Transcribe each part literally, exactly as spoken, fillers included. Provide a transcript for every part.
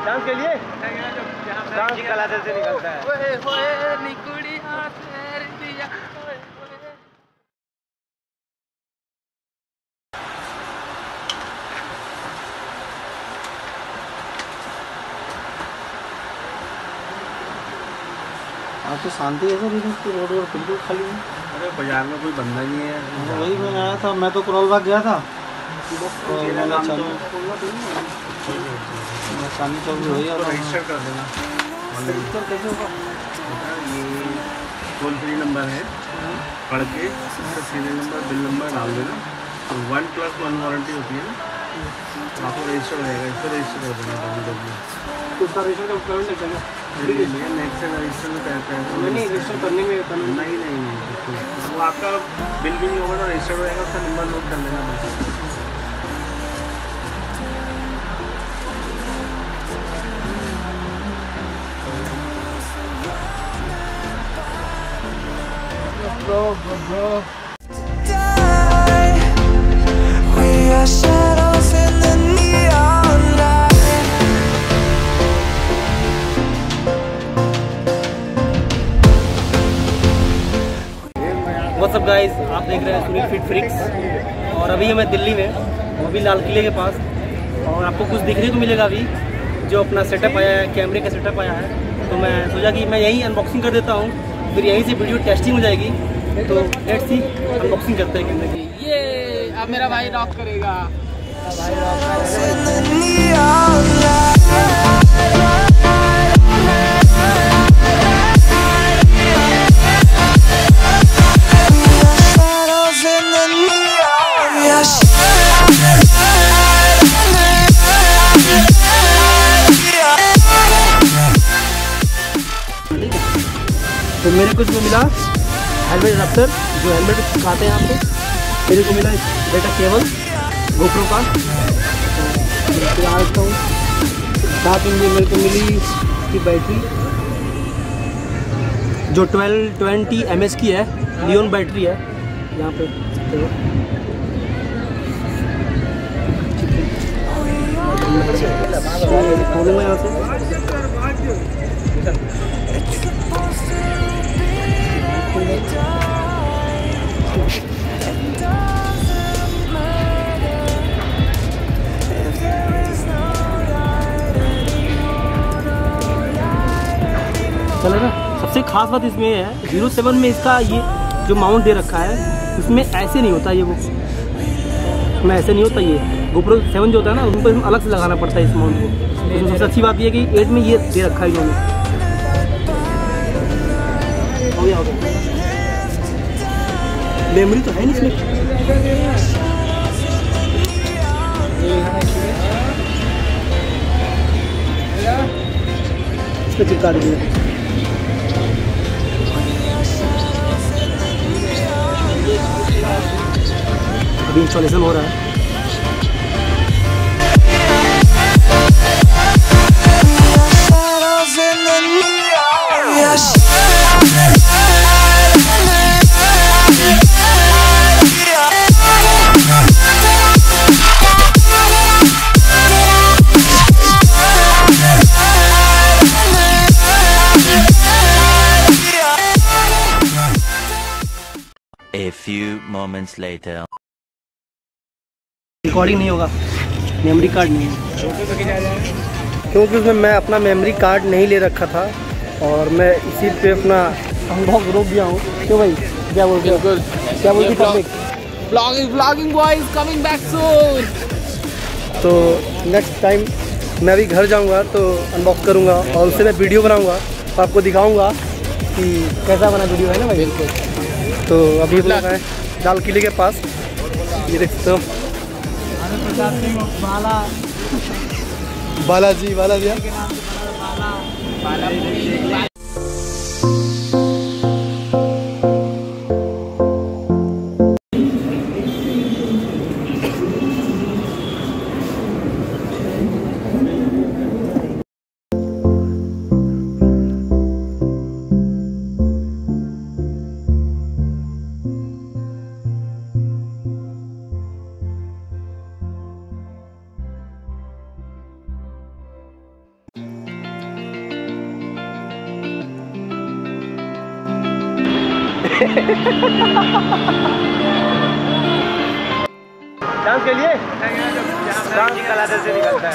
Dance के लिए dance कलाते से निकलता है। ओए ओए निकुड़ी हाथ फेर दिया। आज तो शांति है सर, तो रोड रोड बिल्कुल खाली है। अरे बाजार में कोई बंदा नहीं है। वही मैं आया था, मैं तो करोल बाग गया था। तो मैंने चांदी चौक भी हुई और रजिस्टर कर देना। रजिस्टर कैसे होगा? ये टोल फ्री नंबर है, पढ़ के उसका सीरियल नंबर बिल नंबर डाल देना। तो वन प्लस वन वारंटी होती है ना, तो आपको रजिस्टर हो जाएगा। इसको रजिस्टर कर देना डाउन करके। तो उसका रजिस्टर का पेमेंट लगता है? नेक्स्ट से रजिस्टर में पैसा है नहीं, रजिस्टर करने में नहीं नहीं नहीं वो आपका बिल भी नहीं होगा तो रजिस्टर हो जाएगा। उसका नंबर नोट कर लेना। Bro, bro, bro. We are shadows in the neon light. What's up guys, आप देख रहे हैं सुनील फिट फ्रिक्स और अभी मैं दिल्ली में, वो भी लाल किले के पास। और आपको कुछ देखने को मिलेगा अभी, जो अपना सेटअप आया है, कैमरे का सेटअप आया है। तो मैं सोचा कि मैं यहीं अनबॉक्सिंग कर देता हूँ, फिर यहीं से वीडियो टेस्टिंग हो जाएगी। तो लेट्स सी, अनबॉक्सिंग करते हैं कैमरे की। ये अब मेरा भाई रॉक करेगा। भाई रॉक तो मेरे को इसमें मिला हेलमेट अडाप्टर, जो हेलमेट खाते हैं यहाँ पे। मेरे को मिला डेटा केबल गोप्रो का। तो आता हूँ साथ में मेरे को मिली इसकी बैटरी, जो ट्वेल्व ट्वेंटी एम एच की है, लियोन बैटरी है यहाँ पे। खोलूँगा यहाँ से। चलेगा। सबसे खास बात इसमें है, जीरो सेवन में इसका ये जो माउंट दे रखा है, उसमें ऐसे नहीं होता ये, वो उसमें ऐसे नहीं होता। ये गोप्रो सेवन जो होता है ना, उनको अलग से लगाना पड़ता है इस माउंट को। तो सबसे अच्छी बात ये है कि एट में ये दे रखा है इन्होंने। हो गया हो गया। मेमोरी तो है नहीं इसमें। इस पर चिपका दीजिए। अभी इंस्टॉलेशन हो रहा है। A few moments later. Recording नहीं होगा, मेमोरी कार्ड नहीं है, क्योंकि उसमें मैं अपना मेमोरी कार्ड नहीं ले रखा था और मैं इसी पे अपना अनबॉक्स रोक दिया हूँ। क्यों भाई, क्या बोलते हो? क्या बोलती public? Vlogging, vlogging boys coming back soon. तो नेक्स्ट टाइम मैं भी घर जाऊँगा तो अनबॉक्स करूँगा और उससे मैं वीडियो बनाऊँगा तो आपको दिखाऊँगा कि कैसा बना वीडियो, है ना भाई? बिल्कुल। तो अभी हम लोग हैं लाल किले के पास, ये देख सकते हो। बाला बालाजी बालाजी डांस के लिए डांस कलाते से निकलता है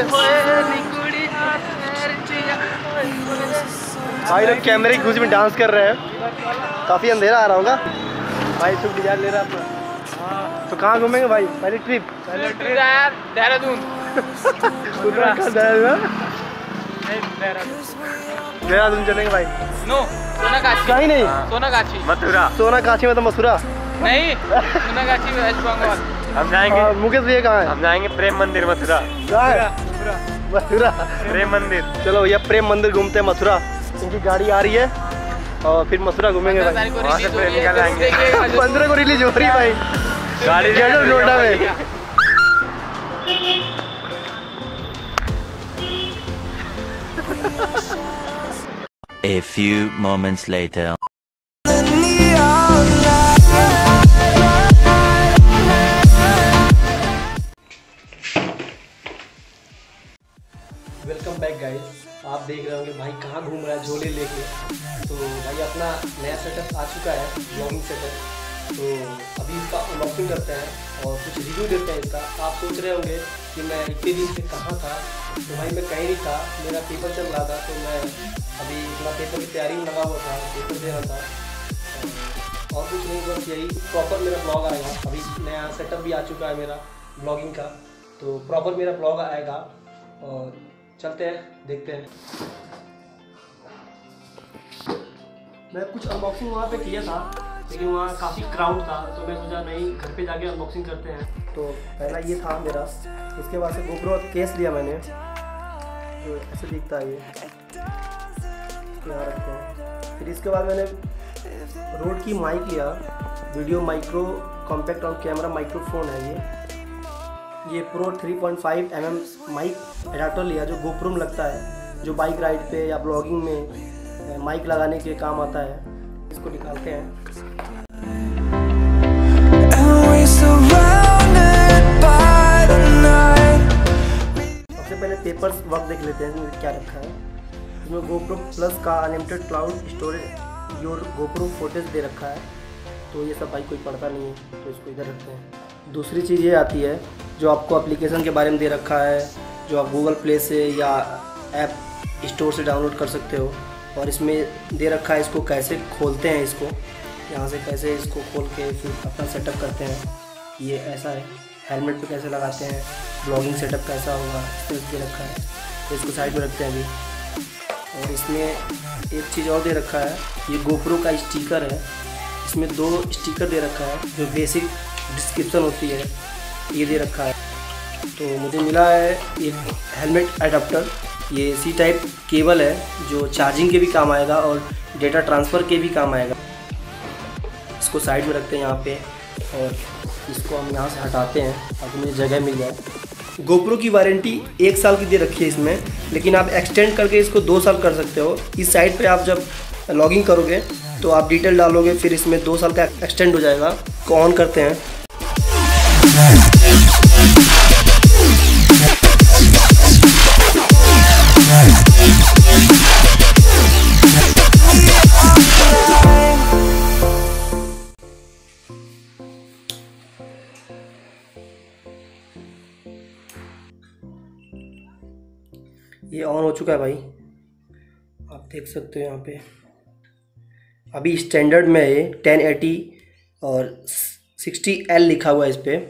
भाई लोग कैमरे की घुस में डांस कर रहे हैं। काफ़ी अंधेरा आ रहा होगा भाई। शुभ डिजाइन ले रहा है अपना। तो कहाँ घूमेंगे भाई? पहली ट्रिप पहले ट्रिप यार देहरादून। देहरादून चलेंगे भाई। नो सोनागाछी कहीं नहीं। सोनागाछी मथुरा। सोनागाछी में तो मथुरा नहीं, सोनागाछी वेस्ट बंगाल। हम जाएंगे। मुकेश भैया कहाँ है? हम जाएंगे प्रेम मंदिर मथुरा। कहाँ है? मथुरा प्रेम मंदिर। चलो भैया प्रेम मंदिर घूमते हैं मथुरा। इनकी गाड़ी आ रही है और फिर मथुरा घूमेंगे भाई। वहाँ से प्रेम निकाल आएंगे। पंद्रह को रिलीज हो रही है भाई गाड़ी जनरल नोएडा में। A few moments later. Welcome back guys. आप देख रहे होंगे भाई कहाँ घूम रहा है झोले लेके। तो भाई अपना नया सेटअप आ चुका है, ब्लॉगिंग सेटअप। तो अभी इसका अनबॉक्सिंग करते हैं और कुछ रिव्यू देते हैं इसका। आप सोच रहे होंगे कि मैं इतने दिन से कहाँ था। तो भाई मैं कहीं नहीं था, मेरा पेपर चल रहा था। तो मैं अभी अपना पेपर की तैयारी में लगा हुआ था, पेपर दे रहा था और कुछ नहीं, बस यही प्रॉपर मेरा ब्लॉग आएगा। अभी नया सेटअप भी आ चुका है मेरा ब्लॉगिंग का, तो प्रॉपर मेरा ब्लॉग आएगा और चलते हैं देखते हैं। मैं कुछ अनबॉक्सिंग वहाँ पे किया था लेकिन वहाँ काफ़ी क्राउड था, तो मैं सोचा नहीं घर पे जाके अनबॉक्सिंग करते हैं। तो पहला ये था मेरा। उसके बाद से GoPro केस लिया मैंने, तो ऐसे दिखता है ये, यहाँ रखते हैं। फिर इसके बाद मैंने रोड की माइक लिया, वीडियो माइक्रो कॉम्पैक्ट और कैमरा माइक्रोफोन है ये ये pro three point five M M mic adapter लिया, जो GoPro में लगता है, जो बाइक राइड पे या ब्लॉगिंग में माइक लगाने के काम आता है। इसको निकालते हैं। सबसे पहले पेपर्स वर्क देख लेते हैं इसमें क्या रखा है। इसमें GoPro प्लस का unlimited cloud storage your GoPro footage दे रखा है। तो ये सब भाई कोई पढ़ता नहीं है, तो इसको इधर रखते हैं। दूसरी चीज़ ये आती है जो आपको एप्लीकेशन के बारे में दे रखा है, जो आप गूगल प्ले से या ऐप स्टोर से डाउनलोड कर सकते हो। और इसमें दे रखा है इसको कैसे खोलते हैं, इसको यहाँ से कैसे इसको खोल के फिर अपना सेटअप करते हैं। ये ऐसा है, हेलमेट पे कैसे लगाते हैं, ब्लॉगिंग सेटअप कैसा होगा, इस तरह दे रखा है। तो इसको साइड में रखते हैं अभी। और इसमें एक चीज़ और दे रखा है, ये GoPro का स्टिकर है। इसमें दो स्टिकर दे रखा है, जो बेसिक डिस्क्रिप्शन होती है ये दे रखा है। तो मुझे मिला है एक हेलमेट एडाप्टर, ये सी टाइप केबल है जो चार्जिंग के भी काम आएगा और डेटा ट्रांसफ़र के भी काम आएगा। इसको साइड में रखते हैं यहाँ पे और इसको हम यहाँ से हटाते हैं ताकि मुझे जगह मिल जाए। GoPro की वारंटी एक साल की दे रखी है इसमें, लेकिन आप एक्सटेंड करके इसको दो साल कर सकते हो। इस साइड पे आप जब लॉगिंग करोगे तो आप डिटेल डालोगे, फिर इसमें दो साल का एक्सटेंड हो जाएगा। को ऑन करते हैं। ये ऑन हो चुका है भाई, आप देख सकते हो यहाँ पे। अभी स्टैंडर्ड में है टेन एटी और सिक्सटी एल लिखा हुआ है इस पे।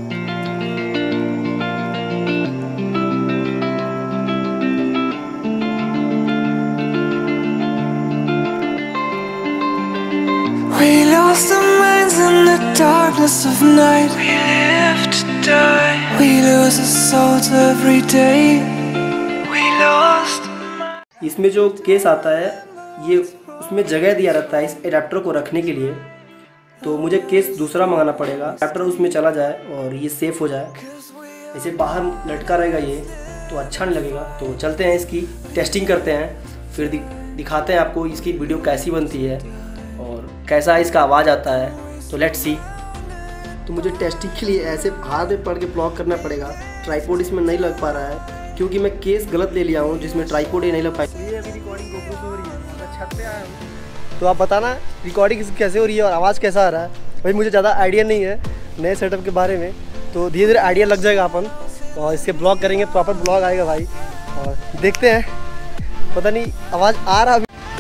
We lost our minds in the darkness of night. We live to die. We lose our souls every day. We lost. इसमें जो केस आता है ये उसमें जगह दिया रहता है इस एडाप्टर को रखने के लिए, तो मुझे केस दूसरा मंगाना पड़ेगा। एडाप्टर उसमें चला जाए और ये सेफ हो जाए। ऐसे बाहर लटका रहेगा ये तो अच्छा नहीं लगेगा। तो चलते हैं इसकी टेस्टिंग करते हैं, फिर दिखाते हैं आपको इसकी वीडियो कैसी बनती है और कैसा इसका आवाज़ आता है। तो लेट्स सी। तो मुझे टेस्टिंग के लिए ऐसे हाथ में पड़ के ब्लॉक करना पड़ेगा। ट्राइपॉड इसमें नहीं लग पा रहा है क्योंकि मैं केस गलत ले लिया हूँ जिसमें ट्राइपॉड ही नहीं लग पाई। ये अभी रिकॉर्डिंग GoPro से हो रही है, मैं छत पे आया हूँ तो आप बताना रिकॉर्डिंग कैसे हो रही है और आवाज़ कैसा आ रहा है। भाई मुझे ज़्यादा आइडिया नहीं है नए सेटअप के बारे में, तो धीरे धीरे आइडिया लग जाएगा अपन और इसके ब्लॉग करेंगे, प्रॉपर ब्लॉग आएगा भाई। और देखते हैं, पता नहीं आवाज़ आ रहा।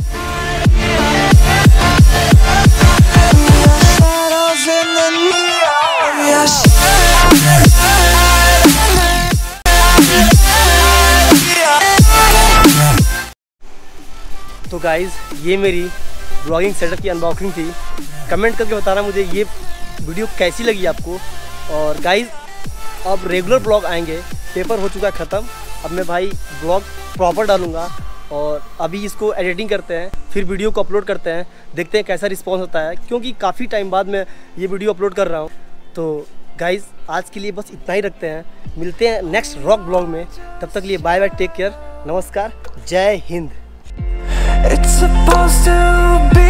तो गाइज़ ये मेरी ब्लॉगिंग सेटअप की अनबॉक्सिंग थी। कमेंट करके बताना मुझे ये वीडियो कैसी लगी आपको। और गाइज़ अब रेगुलर ब्लॉग आएंगे, पेपर हो चुका है ख़त्म। अब मैं भाई ब्लॉग प्रॉपर डालूँगा और अभी इसको एडिटिंग करते हैं, फिर वीडियो को अपलोड करते हैं, देखते हैं कैसा रिस्पॉन्स होता है, क्योंकि काफ़ी टाइम बाद मैं ये वीडियो अपलोड कर रहा हूँ। तो गाइज़ आज के लिए बस इतना ही रखते हैं, मिलते हैं नेक्स्ट रॉक ब्लॉग में। तब तक लिए बाय बाय, टेक केयर, नमस्कार, जय Hind. It's supposed to be